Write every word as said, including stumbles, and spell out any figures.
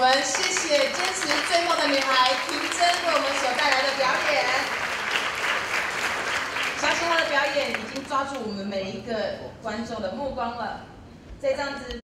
们谢谢坚持最后的女孩婷真为我们所带来的表演。相信她的表演已经抓住我们每一个观众的目光了。这张子。